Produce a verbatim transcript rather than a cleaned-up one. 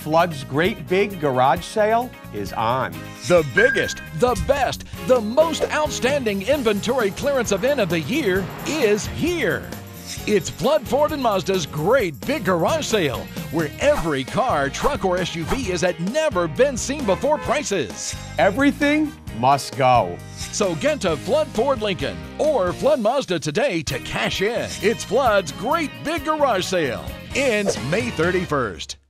Flood's Great Big Garage Sale is on. The biggest, the best, the most outstanding inventory clearance event of the year is here. It's Flood Ford and Mazda's Great Big Garage Sale, where every car, truck, or S U V is at never been seen before prices. Everything must go. So get to Flood Ford Lincoln or Flood Mazda today to cash in. It's Flood's Great Big Garage Sale. Ends May thirty-first.